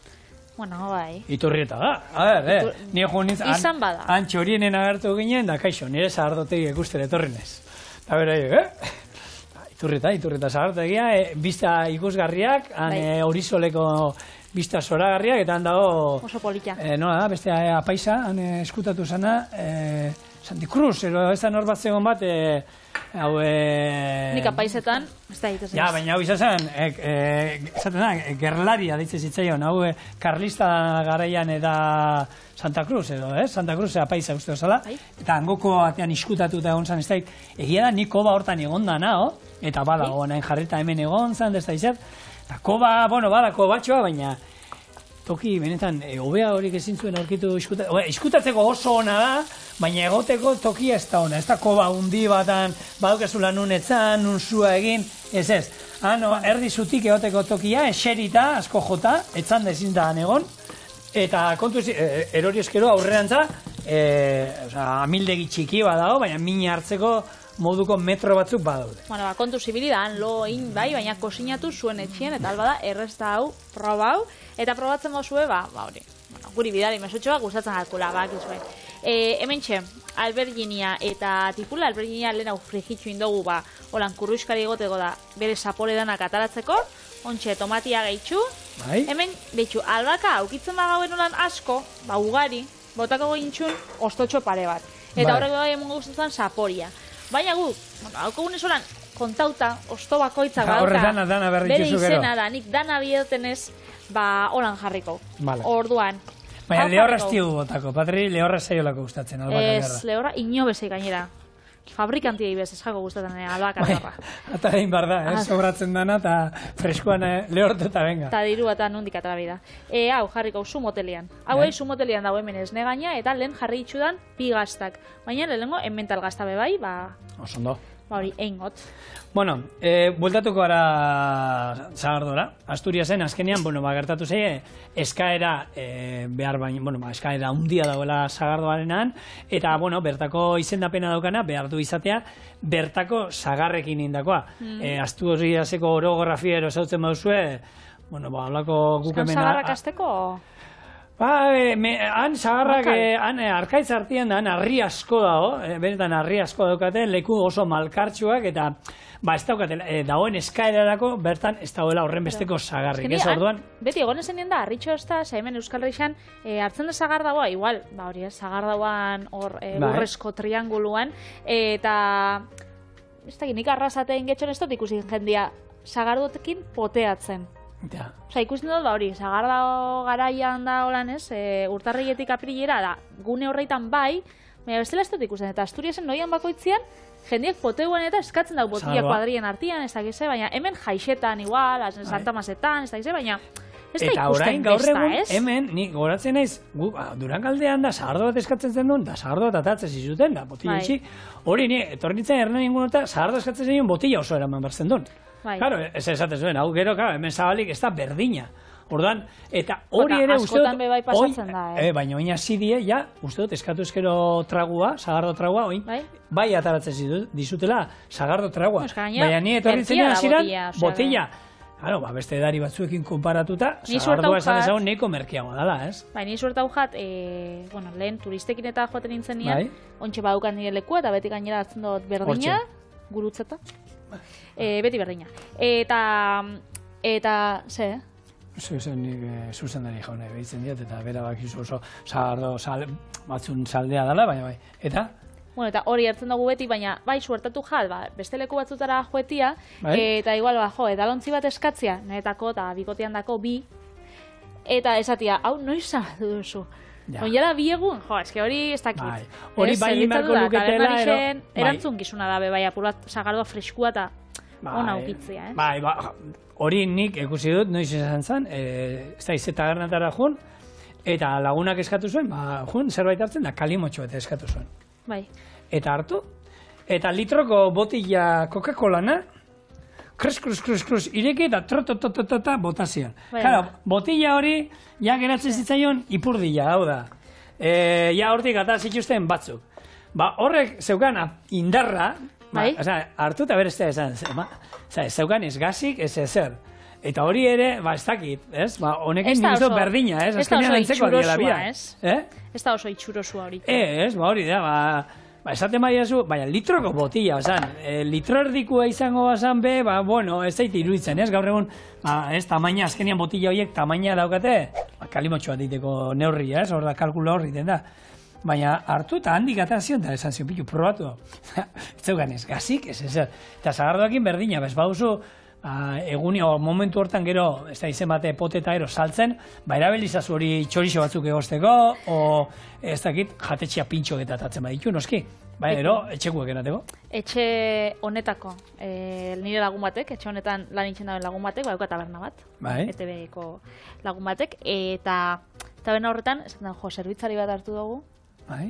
Bueno, bai. Iturrieta da. A ber, eh, nire joan nintzen... Izan bada. Antxo horienen agertu ginen, da kaixo, nire zagardotegi ekustera etorrinez. Da bera, eh? Iturrieta, iturrieta zagartegia, e, bizta ikusgarriak, han bai. e, Horisoleko bizta zoragarriak, eta han dago... Oso polita. E, nola da, beste e, apaisa, han e, eskutatu zana, e, Santi Cruz, ero ez da norbait zegoen bat, e, hau... E, Nik apaisetan, ez da egiten. Ja, baina hau izan, e, e, esaten da, e, gerlaria ditzen zitzaion, hau e, Karlista garaian eta Santa Cruz edo, eh? Santa Cruz apaisa uste osala, bai. Eta angoko batean iskutatuta egon zan, ez da, egia da, nik koba hortan egon da nao, eta badago, nahin jarrita hemen egon zan, ez da izan, eta koba, bueno, badako batxoa, baina toki, benetan, e, obea horik ezin zuen aurkitu iskutatzeko, iskutatzeko oso ona da, baina egoteko tokia ez da ona, ez da koba undi batan, badukezula nun etzan, nun zua egin, ez ez, ano, erdi zutik egoteko tokia, eserita, asko jota, etzan da ezin da egon, eta kontu ez, e, erori eskero aurrerantza, e, oza, amildegi txiki badago, baina mina hartzeko moduko metro batzuk badaude. Bueno, ba, kontu zibili da, lo egin bai, baina kosinatu zuen etxien, eta alba da, errezta hau, proba hau, eta probatzen mozue, ba, ba hori, bueno, guri bidali mesotxoa gustatzen alkula, ba, kizue. E, hemen txe, alberginia eta tipula, alberginia lehen hau frigitxu indogu, ba, holan kurruiskari egoteko da, bere zapore danak ataratzeko, ontxe, tomatia gehitxu, bai? Hemen, behitxu, albaka, aukitzen da gauen holan asko, ba, ugari, botako gintxun, ostotxo pare bat. Eta bai. Horrek bai emongo gustatzen zaporia. Baina gu, bueno, hauko gunez holan, kontauta, osto bakoitzak ja, bauta, bere izena da, nik dana bidotenez, ba, holan jarriko. Vale. Orduan. Baina lehorra estiu botako, Patri, lehorra zaiolako gustatzen, albaka lehorra. Ez, lehorra inobezei gainera. Fabrikantia ibez, ez jako gustatzen albaka lehorra. Eta egin bar da, eh? Sobratzen dana, eta freskoan eh, lehortu eta venga. Eta diru eta nundik atara bida. E, hau, jarriko, zu motelian. Hau egin, zu motelian dago hemen ez negaina, eta lehen jarri itxudan pi gaztak. Baina lehenengo, enmental gaztabe bai, ba... Osondo. Ba hori, egin got. Bueno, e, bueltatuko gara Sagardora. Asturiasen, azkenean, bueno, ba, gertatu zei, eskaera e, behar baina, bueno, ba, eskaera hundia dagoela Sagardoarenan, eta, bueno, bertako izendapena daukana, behar du izatea, bertako sagarrekin indakoa. Mm. E, Asturiaseko orografia ero zautzen bauzue, bueno, ba, hablako guk hemen... Sagarrak azteko? Ba, e, me, han zagarrak, e, han e, arkaitz artian da, han arri asko dago, e, benetan arri asko daukate, leku oso malkartxuak, eta ba, ez daukate, e, dagoen eskaerarako, bertan ez dagoela horren besteko zagarrik, ez orduan? Beti, egon ezen da, harritxo ez da, hemen Euskal Reixan, e, hartzen da zagar dagoa, igual, ba hori ez, zagar dagoan hor, e, urrezko trianguluan, e, eta, ez da, nik arrasatein getxon ez dut ikusi jendia, zagardotekin poteatzen. Ja. Osa, ikusten dut, ba hori, zagardago garaian da holan ez, e, urtarrietik aprilera da, gune horreitan bai, baina bestela ez dut ikusten, eta Asturiasen noian bakoitzian, jendiek poteuan eta eskatzen dago botila kuadrien artian, ez dakize, baina hemen jaixetan igual, Santa Masetan, ez dakize, baina ez da ikusten besta, ez? Hemen, ni goratzen naiz, gu, ba, Durangaldean da, zagardo bat eskatzen zen duen, da zagardo bat atatzen zizuten, da, botila itxik, hori ni, etornitzen erren ningun eta zagardo eskatzen zen botila oso eraman berzen duen. Claro, ez esaten zuen, hau gero, claro, hemen zabalik ez da berdina. Orduan, eta hori ere uste dut... Askotan bebai pasatzen da, eh? eh baina oina zidie, ja, uste dut, eskatu eskero tragua, sagardo tragua, oin, bai, bai ataratzen dizutela, sagardo tragua. Baina ni etorritzen nire ziren, botella. Claro, ba, beste edari batzuekin konparatuta, sagardua esan ezagun neko merkeagoa dela, ez? Bai, ni suerta hujat, e, bueno, lehen turistekin eta joaten nintzen nian, bai, ontxe badukan nire lekua, eta beti gainera hartzen dut berdina, gurutzeta. E, beti berdina. Eta, eta, ze, eh? Zuzen, nik e, zuzendari jaune behitzen diat, eta bera bakizu oso sagardo sal, batzun saldea dela, baina bai. Eta? Bueno, eta hori hartzen dugu beti, baina bai, suertatu jal, ba, beste leku batzutara joetia, bai? Eta igual, ba, jo, edalontzi bat eskatzia, netako eta bikotean dako bi, eta esatia, hau noiz zabaldu duzu? Oinala bi egun, jo, eske hori ez dakit. Bai. Hori bai inbarko luketela, ero... Erantzun gizuna da, bai, apur bat, sagardua freskua eta ona ukitzea, eh? Bai, bai, hori nik ikusi dut, noiz esan zen, ez da izeta gernatara jun, eta lagunak eskatu zuen, ba, jun, zerbait hartzen da, kalimotxo eta eskatu zuen. Bai. Eta hartu, eta litroko botila Coca-Colana, krus, krus, krus, krus, ireki eta trototototota botazion. Claro, botila hori, ja geratzen zitzaion ipurdila, hau da. E, ja hortik gata zituzten batzuk. Ba, horrek zeukan indarra, bai? Ba, oza, hartu eta berestea esan, ba, oza, zeukan ez gazik, ez ezer. Eta hori ere, ba, ez dakit, ez? Ba, honekin nik uste berdina, ez? Ez da oso itxurosua, ez? Eh? Ez da oso itxurosua hori. Ez, ba, hori da, ba, ba, esaten bai ezu, baina litroko botila, osan, e, litro erdikua izango bazan be, ba, bueno, ez zaite iruditzen, ez? Gaur egun, ba, ez, tamaina, azkenian botila horiek tamaina daukate, ba, kalimotxo bat diteko neurri, ez? Hor da, kalkula horri den da. Baina hartu eta handik atazion, eta esan zion, pitu, probatu. Ez zeugan ez, gazik, ez ezer. Eta zagardoakin berdina, bez bauzu, ba, eguni, o, momentu hortan gero, ez da izen bate poteta ero saltzen, ba, erabilizazu hori txorixo batzuk egosteko, o, ez dakit, jatetxea pintxo getatatzen baditu, noski. Ba, ero, etxekuek erateko. Etxe honetako, e, nire lagun batek, etxe honetan lan itxen dauen lagun batek, badauka taberna bat, bai. E T B-ko lagun batek, eta taberna horretan, esaten jo, zerbitzari bat hartu dugu, bai.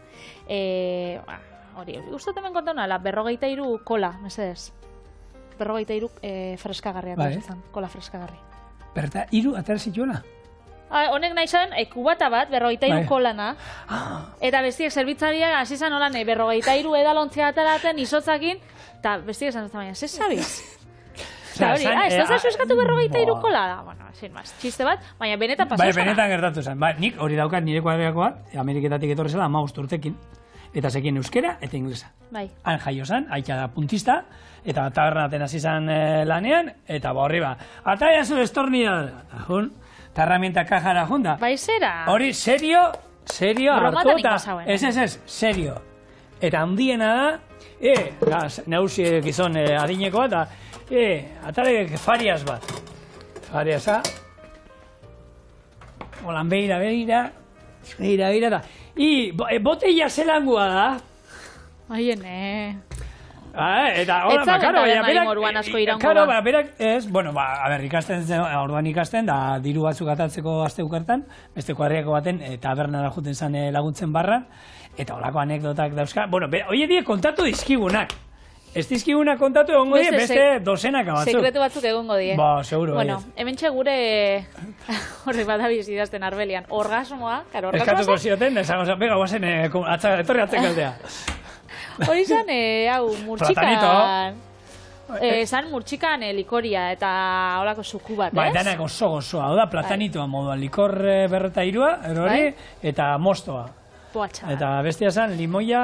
E, ba, hori, guztot hemen konta honala, berrogeita iru kola, mesedez. Berrogeita iru e, freskagarriak, bai. Izan, kola freskagarri. Berta, iru atera zituela? Ah, honek nahi zan, e, kubata bat, berrogeita iru bai. Kolana, ah. Eta bestiek zerbitzariak hasi zan holan, e, berrogeita iru edalontzia ateraten, izotzakin, eta bestiek esan zuten baina, ze zabiz? Eta hori, ah, ez da zazu eskatu berrogeita iru kola da, bueno, sin más, txiste bat, baina benetan pasau bai, benetan gertatu zen, ba, nik hori daukat nire kuadriakoa, Ameriketatik etorri zela, ama urtekin, eta zekin euskera eta inglesa. Bai. Han jaio zan, aita da puntista, eta tabernaten hasi zan e, lanean, eta ba horri ba, ataia zu estornida, jun, eta herramienta kajara junda. Bai, zera? Hori, serio, serio, hartu eta, ez, ez, ez, serio. Eta handiena da, e, neusi gizon e, adinekoa, eta, e, atarek farias bat. Fariasa, holan behira, behira, behira, behira, eta, I, botella zelangua da. Aien, eh. Ah, eta, hola, ba, karo, baina, berak, karo, ba, berak, ez, bueno, ba, a ber, ikasten, orduan ikasten, da, diru batzuk atatzeko aste ukartan, beste kuadriako baten, tabernara juten zan laguntzen barra, eta holako anekdotak dauzka, bueno, oie die kontatu dizkigunak. Ez dizkiguna kontatu egongo die, beste dozenaka batzuk. Sekretu batzuk egongo die. Ba, seguro. Bueno, hementxe gure horre badabiz idazten arbelian. Orgasmoa, karo, orgasmoa. Eskatuko zioten, esango zan, bega, guazen, etorri atzek aldea. Hori zan, hau, murtxikan... Zan murtxikan likoria eta holako zuku bat, ez? Ba, danak oso gozoa, hau da, platanitoa moduan, likor berreta irua, hori, eta mostoa. Boatxa. Eta bestia zan, limoia...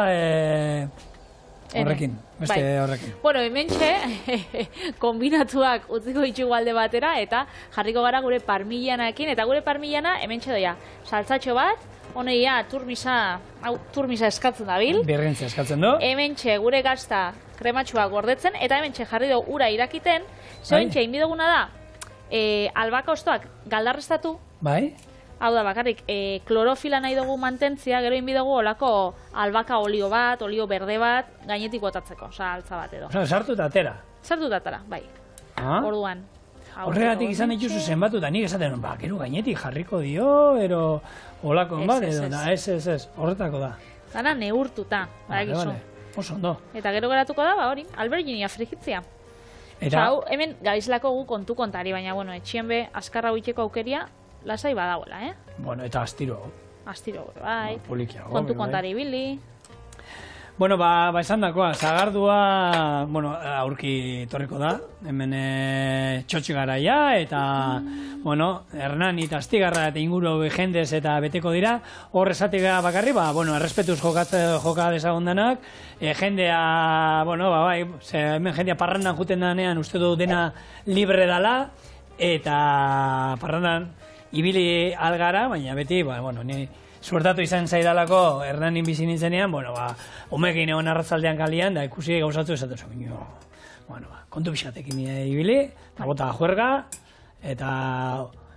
Horrekin, beste horrekin. Bueno, hementxe, kombinatuak utziko itxugu alde batera, eta jarriko gara gure parmillanakin, eta gure parmillana hementxe doia, saltzatxo bat, honeia turmisa, hau, turmisa eskatzen dabil. Birrintzia eskatzen du. Hementxe gure gazta krematxua gordetzen, eta hementxe jarri dugu ura irakiten, zehentxe, inbidoguna da, e, albaka ostoak galdarreztatu. Bai. Hau da, bakarrik, e, klorofila nahi dugu mantentzia, gero inbidugu olako albaka olio bat, olio berde bat, gainetik botatzeko, oza, altza bat edo. Osa, sartu eta atera. Sartu eta atera, bai. Ah? Orduan. Horregatik izan dituzu zenbatu, eta nik esaten, ba, gero gainetik jarriko dio, ero olako bat, edo, ez, ez, ez, horretako da. Dana neurtuta, ba, egizu. Oso ondo. Eta gero geratuko da, ba, hori, alberginia frigitzia. Eta, hau, hemen gabizlako gu kontu kontari, baina, bueno, etxien be, askarra huiteko aukeria, lasai badagoela, eh? Bueno, eta astiro. Astiro, bai. No, polikiago. Kontu kontari bili. Bueno, ba, ba esan dakoa, zagardua, bueno, aurki torriko da, hemen e, txotxe garaia, eta, mm. bueno, Hernani eta Astigarra eta inguru jendez eta beteko dira, hor esatega bakarri, ba, bueno, errespetuz jokatze, joka desagondanak, e, jendea, bueno, ba, bai, ze, hemen jendea parrandan juten danean, uste du dena libre dala, eta parrandan ibili algara, baina beti, ba, bueno, ni suertatu izan zaidalako Hernanin bizi nintzenean, bueno, ba, omekin egon arratzaldean kalian, da ikusi gauzatu esatu zen, bueno, ba, kontu pixatekin ibili, eta bota juerga, eta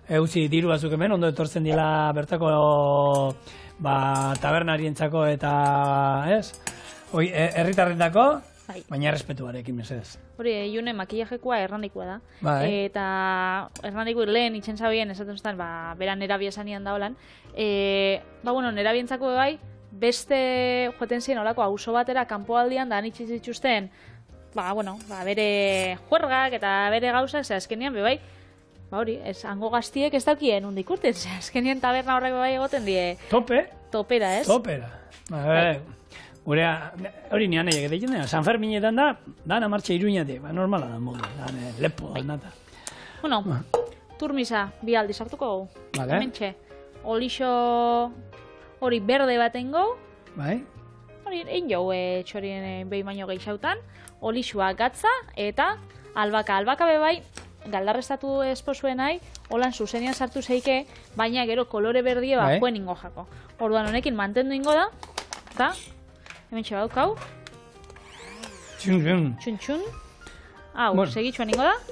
eutzi diru batzuk hemen, ondo etortzen dila bertako ba, tabernarientzako eta, ez? Hoi, herritarrendako, Bai. baina errespetuarekin mesedez. Hori, June makillajekoa errandikoa da. Bai. Eta errandiko lehen itzen zabien, esaten zuten, ba, bera nerabia esanian daolan. E, ba, bueno, nerabientzako bai, beste joeten ziren olako auzo batera, kanpoaldian, da anitziz dituzten, ba, bueno, ba, bere juergak eta bere gauzak, ze azkenian, be bai, ba hori, ez, hango gaztiek ez daukien hundik urten, ze azkenian taberna horrek bai egoten die... Tope? Topera, ez? Topera. Ba, bai. Gure, hori nian egin egiten dena, San Ferminetan da, dana martxa iruñatik, ba, normala da modu, dana lepo, nata. Bueno, turmisa, bi aldi sartuko gau. Vale. Hementxe, olixo hori berde batengo, Bai? hori egin jau e, txorien e, behin baino gehixautan, olixoa gatza eta albaka. Albaka be bai, galdarreztatu esposuen nahi, holan zuzenian sartu zeike, baina gero kolore berdie ba, Bai. juen ingo jako. Orduan honekin mantendu ingo da, eta hementxe baukau, Txun, txun. txun-txun, hau, Bueno. segitxuan ingo da,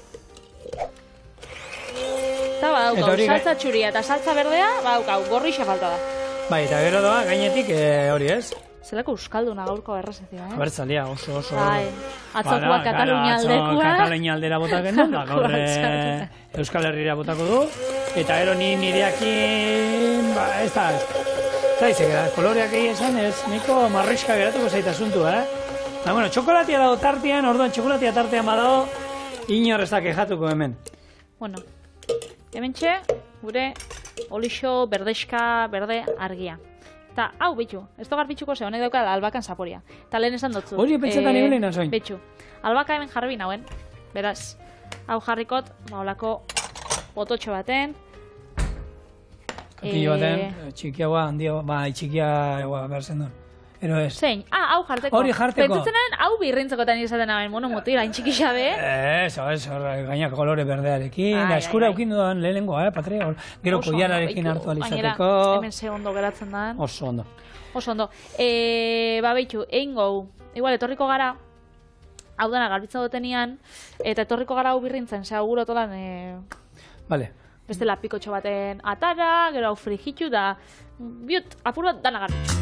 eta badaukau, Eta hori gai- saltza txuria eta saltza berdea, badaukau, gorrixa falta da. Bai, eta gero doa, gainetik, eh, hori ez? Zelako euskalduna gaurko errezezioa, eh? Abertzalia, oso, oso. Bai, atzokoa Bada, Katalunia atzo aldekoa. Katalunia aldera bota genuen, ba, gaur Gaurkoa eh, txarra. Euskal Herrira botako du. Eta gero ni nireakin, ba, ez da, ez da izek, da, koloreak egin esan, ez, niko marroiska geratuko zaita asuntu, eh? Ba, bueno, txokolatia dago tartean, orduan txokolatia tartean badago, inor ez da kejatuko hemen. Bueno, hementxe, gure olixo berdeska berde argia. Eta, hau, betxu, ez da garbitxuko ze, honek dauka albakan zaporia. Eta lehen esan dutzu. Hori pentsetan eh, ibili nazoin. Betxu, albaka hemen jarri nauen, beraz, hau jarrikot, ba, olako pototxo baten. Katillo Eh, baten, txikiagoa, handia, ba, txikiagoa behar zen duen. Ero ez. Zein, ah, hau jarteko. Hori jarteko. Pentsatzen hau birrintzekotan izaten naben, bueno, mutila, intxikisa be. Ez, ez, hor, gainak kolore berdearekin, Ai, da, ai, eskura ai. eukin dudan lehenengoa, eh, Patria, hor, gero Oso ondo, koialarekin beitu. hartu Gainera, alizateko. hemen ze ondo geratzen da. Oso ondo. Oso ondo. E, ba, behitu, egin gau, igual, etorriko gara, hau dana garbitza dutenian, eta etorriko gara hau birrintzen, ze hau gurotolan, e, Vale. beste lapikotxo baten atara, gero hau frijitu, da, biot, apur bat dana garbitzu.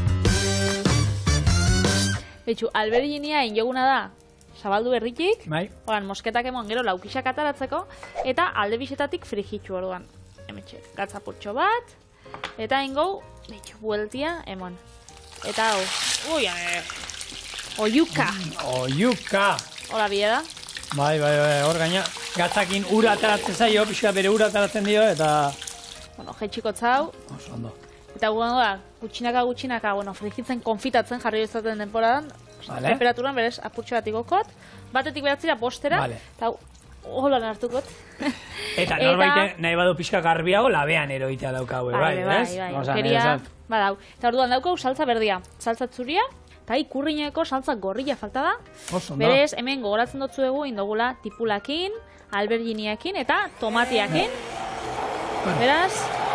Behitu, alberginia egin joguna da, zabaldu berritik, Bai. oran, mosketak emon gero laukisak ataratzeko, eta alde bisetatik frijitu orduan. Hemetxe, gatzapurtxo bat, eta ingou, behitu, bueltia emon. Eta hau, ui, e, oiuka, Oiuka. hola bide da. Bai, bai, bai, hor gaina, gatzakin ura ataratzen zaio, pixka bere ura ataratzen dio, eta... Bueno, jetxikotza hau, Oso ondo. eta guan da, gutxinaka gutxinaka, bueno, frijitzen konfitatzen jarri ezaten denporadan, Vale. temperaturan berez apurtxo bat igokot, batetik beratzira bostera, Vale. eta hau, holan hartukot. Eta norbait nahi badu pixka garbiago, labean eroitea daukagu, bai, bai, bai, ez? bai, Osa, aukeria, nire zat. badau. Eta orduan daukau saltza berdia, saltza zuria, eta ikurriñeko saltza gorrilla falta da. Oso ondo. Berez, hemen gogoratzen dutzu dugu indogula tipulakin, alberginiakin eta tomatiakin. Beraz,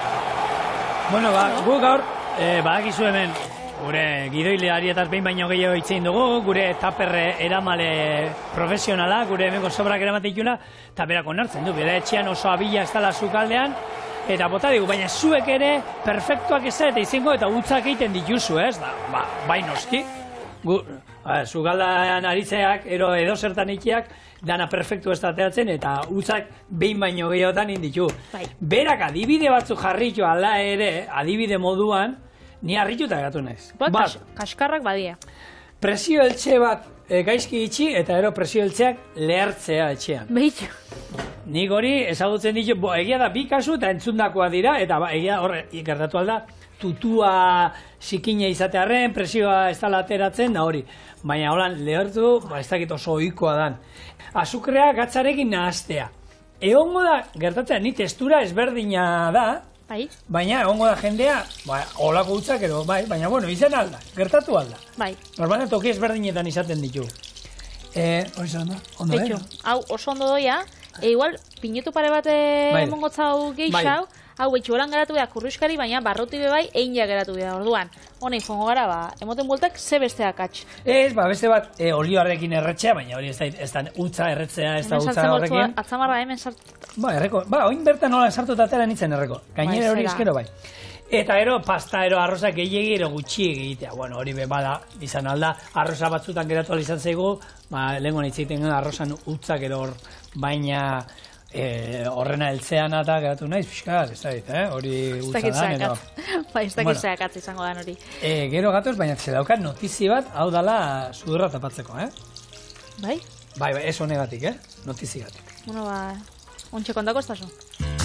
Bueno, ba, gu gaur, eh, badakizu hemen, gure gidoileari eta behin baino gehiago itzein dugu, gure taperre eramale profesionala, gure hemengo sobrak eramateikuna, eta berak onartzen du, bera etxean oso abila ez dela zukaldean, eta bota digu, baina zuek ere perfektuak ez eta izango eta utzak egiten dituzu, ez? Da, ba, bai noski. Gu, a, zukaldean aritzeak, ero edo zertan ikiak, dana perfektu ez dateatzen, eta utzak behin baino gehiagotan inditu. Bai. Berak adibide batzuk jarritu ala ere, adibide moduan, ni harrituta gatu naiz. bat, Bat, kas, kaskarrak badia. presio eltxe bat e, gaizki itxi, eta ero presio eltxeak lehertzea etxean. Behitu. Nik hori ezagutzen ditu, bo, egia da bi kasu eta entzundakoa dira, eta ba, egia horre gertatu alda, tutua zikina izatearen, presioa ez dela ateratzen, da hori. Baina holan lehertu, ba, ez dakit oso ohikoa dan. Azukrea gatzarekin nahaztea. Egongo da, gertatzen, ni testura ezberdina da, Bai, baina egongo da jendea, ba, holako utzak ero, bai, baina bueno, izan alda, gertatu alda. bai. Normalmente toki ezberdinetan izaten ditu. Eh, hori zer ondo? Ondo, Behitu, eh? hau oso ondo doia, e igual, pinutu pare bat Bai. emongotzau geixau, hau betxu horan geratu da kurruskari, baina barruti bebai egin ja geratu da orduan. Honei, fongo gara, ba, emoten bueltak ze besteak atx. Ez, ba, beste bat, e, olioarrekin erretzea, baina hori ez da, ez da utza erretzea, ez da Hemen utza sartzen horrekin. boltzua, atzamarra hemen sart, Ba, erreko, ba, oin bertan nola sartuta atera nintzen erreko. Gainera hori eskero bai. Eta ero, pasta, ero, arroza gehiagi, ero gutxi egitea. Bueno, hori be, bada, izan alda, arroza batzutan geratu izan zaigu, ba, lehenko nitzeiten arrozan utzak ero hor, baina eh, horrena heltzean eta geratu naiz, pixkat, ez da dit, eh? Hori utza da, edo. Ba, ez dakit zeakatz izango da hori. E, gero gatoz, baina ze daukat notizi bat, hau dala sudurra tapatzeko, eh? Bai? Bai, bai, ez honegatik, eh? Notizi gatik. Bueno, ba, ontxe kontako ez taso.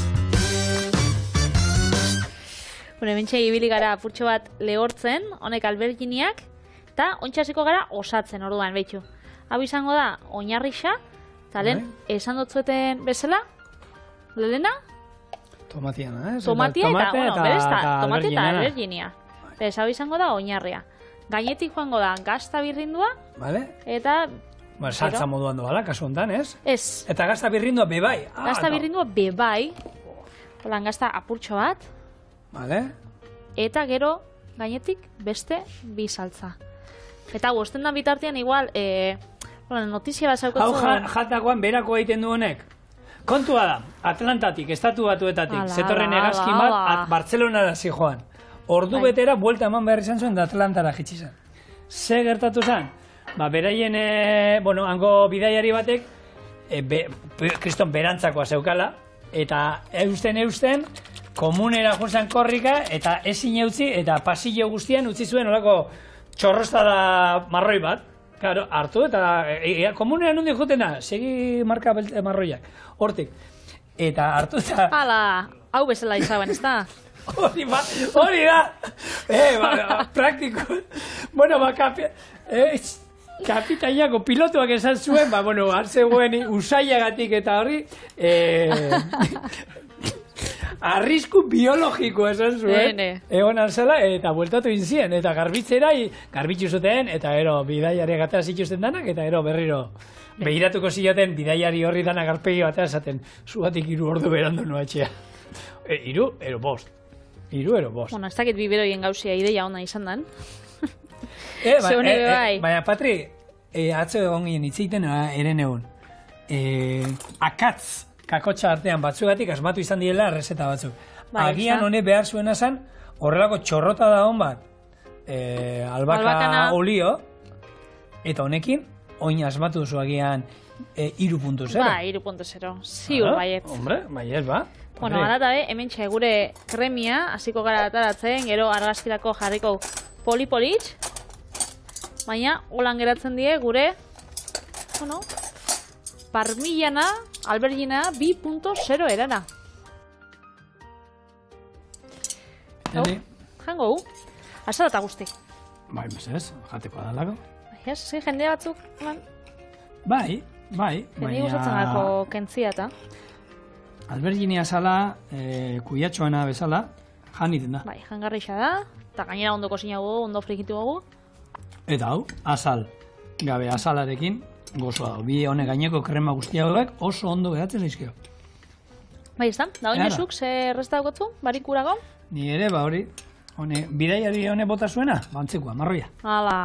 Bueno, hementxe ibili gara apurtxo bat lehortzen, honek alberginiak, eta ontxasiko gara osatzen orduan, behitxu. Hau izango da, oinarrixa, eta lehen, esan dotzueten bezala, lehena? Tomatiana, eh? Tomatia eta, bueno, berez, tomatia eta alberginia. Berez, hau izango da, oinarria. Gainetik joango da, gazta birrindua, vale. Eta... Ba, saltza moduan doala, kasu hontan, ez? Ez. Eta gazta birrindua bebai. Ah, gazta birrindua bebai, holan gazta apurtxo bat, vale. Eta gero, gainetik, beste bi saltza. Eta guztien da bitartean, igual, e, bueno, notizia bat zaukotzen... Hau ja, jatakoan berako egiten du honek. Kontua da, Atlantatik, estatu batuetatik, ala, zetorren ala, egazkin bat, ala. Bartzelonara zijoan. Ordu bai. Betera, buelta eman behar izan zuen, da Atlantara jitsi zen. Ze gertatu zen? Ba, beraien, e, bueno, hango bidaiari batek, e, be, kriston berantzakoa zeukala, eta eusten eusten, komunera joan korrika, eta ezin eutzi, eta pasillo guztian utzi zuen olako txorrostada marroi bat. Claro, hartu eta e, e, komunera nundi juten da, segi marka belte, marroiak, hortik. Eta hartu eta... Hala, hau bezala izaben, ez da? Hori ba, hori da! Eh, ba, praktiko. Bueno, ba, kapi... Eh, kapitainako pilotuak esan zuen, ba, bueno, hartzegoen usaiagatik eta hori... Eh, arrisku biologiko esan zuen, egon alzala, eta bueltatu inzien, eta garbitzera, garbitzu zuten, eta ero, bidaiari agatera zituzten danak, eta ero berriro, behiratuko zilaten, bidaiari horri danak arpegi batea esaten, zugatik iru ordu berandu nuatxea. E, iru, ero bost. Iru, ero bost. Bueno, ez dakit biberoien gauzia ideia ona izan dan. E, ba, e, e, baina, Patri, e, atzo egon ginen itzeiten eren egun. E, akatz. Kakotxa artean batzugatik asmatu izan diela errezeta batzuk. Ba, agian honek behar zuena zen, horrelako txorrota da hon bat, e, albaka Albakana. Olio, eta honekin, oin asmatu duzu agian e, iru puntu zero. Ba, iru puntu zero. Ziur baiet. Hombre, baiet, ba. Bueno, alatabe, hemen txe gure kremia, hasiko gara ataratzen, gero argazkirako jarriko polipolitx, baina, holan geratzen die gure, bueno, parmillana, albergina, bi puntu zero erara. Jani? Jango hu, asara eta guzti. Bai, mesez, jateko adalako. Bai, ez, zi, jende batzuk, man. Bai, bai. Jende gustatzen gako kentzia eta. Alberginia zala, e, kuiatxoana bezala, jan iten da. Bai, jangarrixa da, eta gainera ondo kosinago, ondo frikitu gogu. Eta hau, azal, gabe azalarekin, gozoa da, bi honek gaineko krema guztiagoak oso ondo behatzen zaizkio. Bai, ez da, da hori nesuk, ze resta daukotzu, barikurago? Ni ere, ba hori, hone, bidaiari hone bota zuena, bantzikoa, marroia. Hala.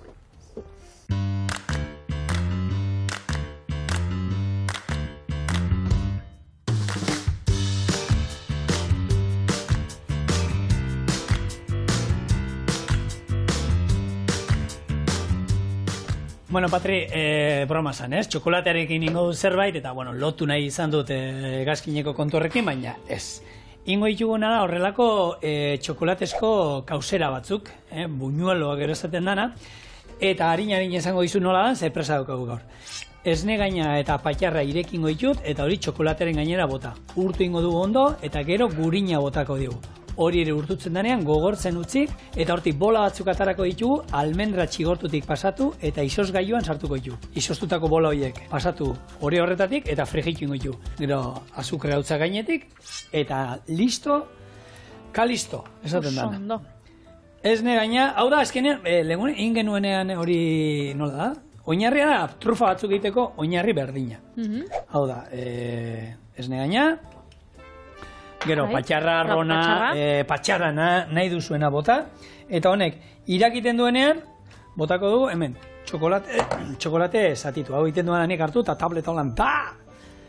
Bueno, Patri, eh, broma zan, ez? Txokolatearekin ingo dut zerbait, eta, bueno, lotu nahi izan dut eh, gazkineko kontorrekin, baina ez. Ingo dituguna da horrelako eh, txokolatesko kausera batzuk, eh, buñueloak ero esaten dana, eta harin-harin esango dizu nola da, ze presa daukagu gaur. Esne gaina eta patxarra irekingo ditut, eta hori txokolateren gainera bota. Urtu ingo dugu ondo, eta gero gurina botako digu. Hori ere urtutzen denean gogortzen utzik, eta hortik bola batzuk atarako ditugu, almendra txigortutik pasatu, eta izozgailuan sartuko ditugu. Izoztutako bola horiek pasatu hori horretatik, eta frigitu ingo ditugu. Gero azukre hautza gainetik, eta listo, kalisto, esaten dana. Esne gaina, hau da, azkenean, e, legun ingenuenean hori nola da? Oinarria da, trufa batzuk egiteko oinarri berdina. Mm-hmm. Hau da, e, esne gaina, gero, patxarra, rona, e, patxarra na, nahi duzuena bota, eta honek, irakiten duenean, botako dugu, hemen, txokolate, txokolate zatitu, hau egiten duenanik hartu, eta tableta holan, da!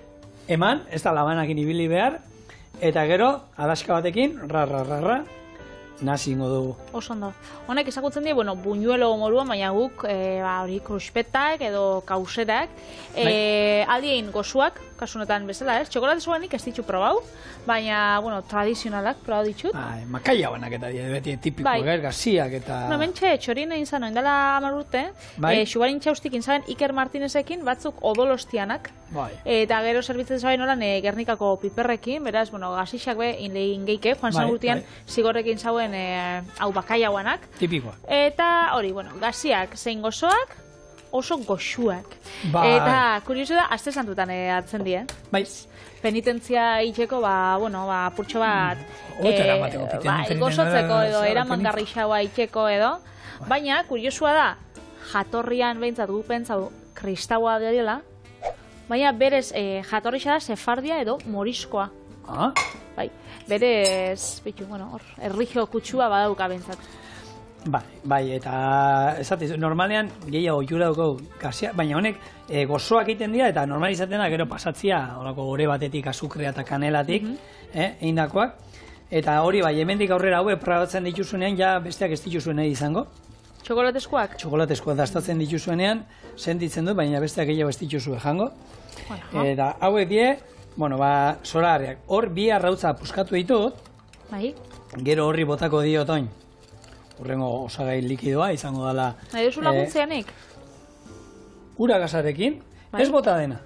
eman, ez da labanakin ibili behar, eta gero, adaska batekin, ra, ra, ra, ra, nazi ingo dugu. Oso ondo. Honek ezagutzen die, bueno, buñuelo moduan, baina guk, e, ba, hori kruspetak edo kauserak, e, aldien gozuak, kasunetan bezala, ez? Txokolate zuanik ez ditut probau, baina, bueno, tradizionalak probau ditut. Bai, makaia banak eta die, beti tipiko, bai. ger, gaziak eta... No, mentxe, txorien egin zan, oindala hamar urte, bai. e, Xubarin Txaustik inzaben Iker Martinezekin batzuk odolostianak, bai. eta gero zerbitzen zaben nolan e, Gernikako piperrekin, beraz, bueno, gazixak be, ingeike, Juan San Urtian, bai. Zigorrekin zauen e, hau bakaiauanak. Tipikoa. Eta hori, bueno, gaziak zein gozoak, oso goxuak. Bai. Eta, kurioso da, aste santutan e, hartzen die. Bai. Penitentzia itxeko, ba, bueno, ba, purtso bat, mm. e, eramateko, bai, gozotzeko edo, eraman garrixaua itxeko edo. Baina, kuriosua da, jatorrian behintzat gu pentsatu kristaua dela, baina berez e, jatorrixa da sefardia edo moriskoa. Ah? Bai, berez, bitu, bueno, hor, erlijio kutsua badauka behintzat. Bai, bai, eta esatiz, normalean gehiago jura dugu gazia, baina honek e, gozoak egiten dira eta normal izaten da gero pasatzia horako gore batetik, azukrea eta kanelatik, mm -hmm. eh, eindakoak. Eta hori bai, hemendik aurrera haue probatzen dituzunean, ja besteak ez dituzuen nahi izango. Txokolatezkoak? Txokolatezkoak dastatzen dituzuenean, sentitzen du, baina besteak gehiago ez dituzue jango. Bueno, eta hauek die, bueno, ba, zoragarriak. Hor bi arrautza puskatu ditut, bai. Gero horri botako diot oin. Urrengo osagai likidoa izango dela... Nahi duzu laguntzeanik? Eh, ura gazarekin, bai. Ez bota dena.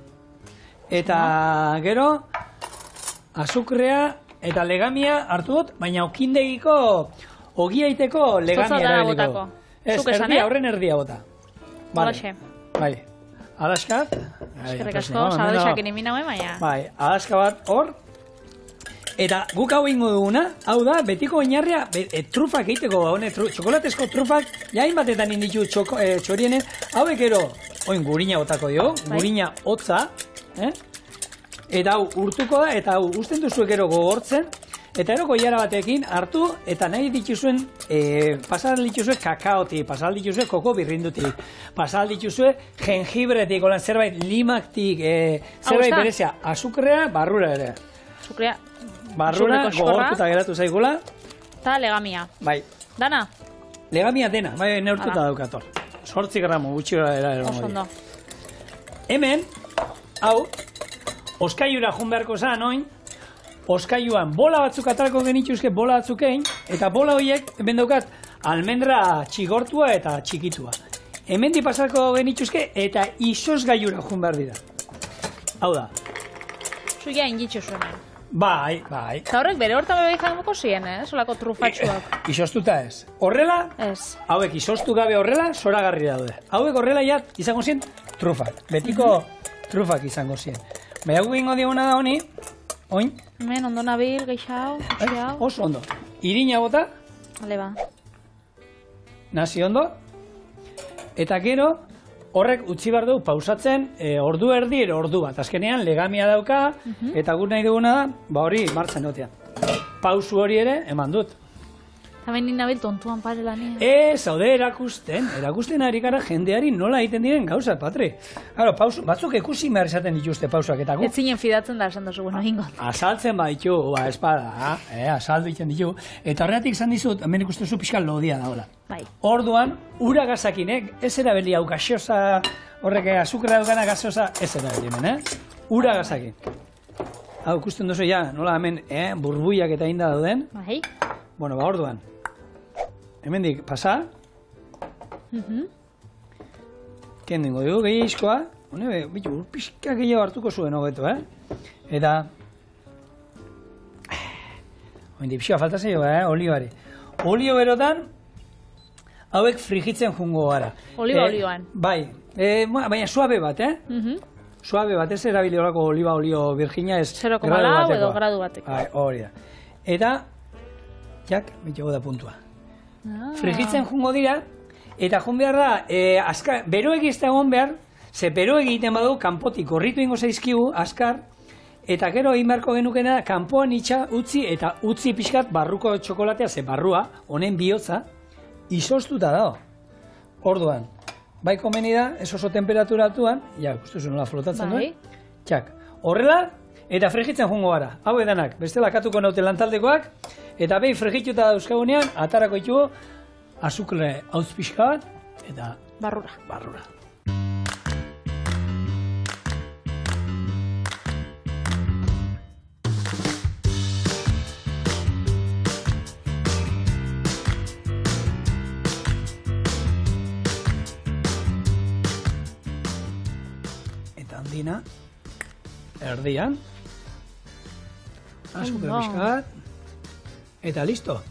Eta no. Gero, azukrea eta legamia hartu dut, baina okindegiko, ogiaiteko legamia erabiliko. Ez, erdia, horren erdia bota. Balaxe. Bai, adaskat. Eskerrik asko, sabadexak inimina huen, baina. Bai, adaska bat hor. Eta guk hau ingo duguna, hau da, betiko oinarria, be, e, trufak egiteko, hone, tru, txokolatezko trufak, jain batetan inditu txoko, e, txorienen, hauek ero, oin gurina botako dio, bai. Gurina hotza, eh? Eta hau urtuko da, eta hau usten duzuek ero gogortzen, eta ero goiara batekin hartu, eta nahi dituzuen, e, pasal dituzue kakaotik, pasal dituzue koko birrindutik, pasal dituzue jengibretik, olan zerbait limaktik, e, zerbait berezia, azukrea, barrura ere. Azukrea. Barrura, gogortuta geratu zaigula. Eta legamia. Bai. Dana? Legamia dena, bai, neurtuta daukator. Sortzi gramo, gutxi gara era. Oso ondo. Hemen, hau, oskaiura jun beharko zan, oin, oskaiuan bola batzuk atarako genituzke, bola batzukein, eta bola horiek, hemen daukat, almendra txigortua eta txikitua. Hemen di pasako genituzke, eta isos gaiura jun behar dira. Hau da. Zuia inditxo zuen. Bai, bai. Eta horrek bere hortan bebe jango zien, eh? Solako trufatxuak. E, isostuta ez. Horrela, ez. Hauek isostu gabe horrela, zoragarri daude. Hauek horrela ja, izango zien, trufak. Betiko mm -hmm. trufak izango zien. Baina gu ingo dioguna da honi, oin. Hemen, ondo nabil, geixau, geixau. Oso ondo. Irina bota. Ale ba. Nazi ondo. Eta gero, horrek utzi behar du pausatzen e, ordu erdi ero ordu bat. Azkenean legamia dauka, uh -huh. Eta guk nahi duguna da, ba hori martzen notean. Pausu hori ere eman dut. Hemen nina bil tontuan parela nien. Ez, haude erakusten, erakusten ari gara jendeari nola egiten diren gauza, Patri. Claro, pausu, batzuk ikusi behar izaten dituzte pausak eta gu. Ez zinen fidatzen da esan duzu, bueno, ingo. Azaltzen baitu, ba, espada, eh, azaldu egiten ditu. Eta horretik izan dizut, hemen ikusten zu pixka lodia daola. Bai. Orduan, ura gazakinek, ez erabeli hau gaxosa, horrek azukra daukana gaxosa, ez erabeli hemen, eh? Ura gazakin. Hau ikusten duzu ja, nola hemen, eh, burbuiak eta inda dauden. Bai. Bueno, ba, orduan. Hemendik pasa. Mhm. Kendengo dugu gehiizkoa. Hone, bitu, urpizka gehiago hartuko zuen hobeto, eh? Eta... Oindi, pixoa falta zeio, eh? Olioari. Olio berotan, hauek frigitzen jungo gara. Oliba eh, olioan. Bai, eh, baina suabe bat, eh? Mhm. Suabe bat, ez erabili horako oliba olio virginia ez... zero koma lau edo gradu bateko. Hori da. Eta, jak, bitxego da puntua. Ah. Frigitzen jungo dira, eta jun behar da, e, azkar, beroegi ez da egon behar, ze beroegi egiten badu, kanpotik gorritu ingo zaizkigu, azkar, eta gero egin beharko genukena, kanpoan itxa utzi, eta utzi pixkat barruko txokolatea, ze barrua, honen bihotza, izostuta dago. Orduan, bai komeni da, ez oso temperaturatuan, ja, guztuzu nola flotatzen bai. duen, txak, horrela, eta frigitzen jungo gara. Hau edanak, bestela katuko naute lantaldekoak, eta behin frigituta dauzkagunean, atarako ditugu, azukre hautz pixka bat, eta Barrura. barrura. Eta handina, erdian, azukre Ondo. pixka bat, eta listo.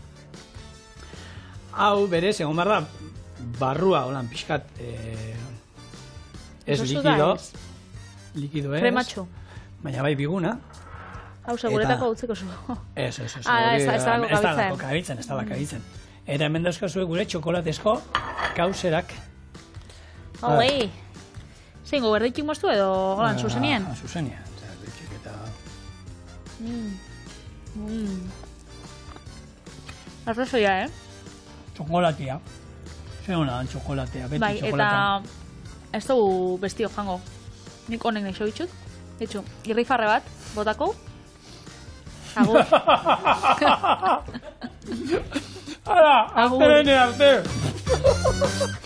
Hau berez, egon behar da, barrua, holan, pixkat, eh, ez Oso da likido, ez. likido ez, Krematxo. baina bai biguna. Hau, seguretako Eta- utziko zu. Ez, ez, ez. Ah, hori, ez da- ez da ez da kabitzen. lako kabitzen, ez da lako kabitzen. Eta hemen dauzkazue gure txokolatezko kauserak. Hoi. Zeingo, berditik moztu edo, holan, Ah, zuzenien? Zuzenien. Eta, bitxik eta... Mm. Mm. Arrazoia, eh? Txokolatea. Zer hona dan txokolatea, beti Bai, txokolata. eta ez dugu bestio jango. Nik honek nahi ditut. Etxu, irrifarre bat, botako. Agur. Hala, Agur. azte bene arte.